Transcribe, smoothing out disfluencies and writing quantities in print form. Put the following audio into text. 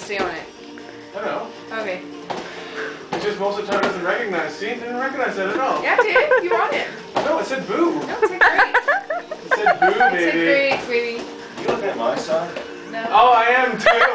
stay on it? I know. Okay. It's just most of the time it doesn't recognize. See? It didn't recognize that at all. Yeah, it did. You were on it. No, it said boo. No, it said great. It said boo, baby. It said great, baby. You look at my side? No. Oh, I am too.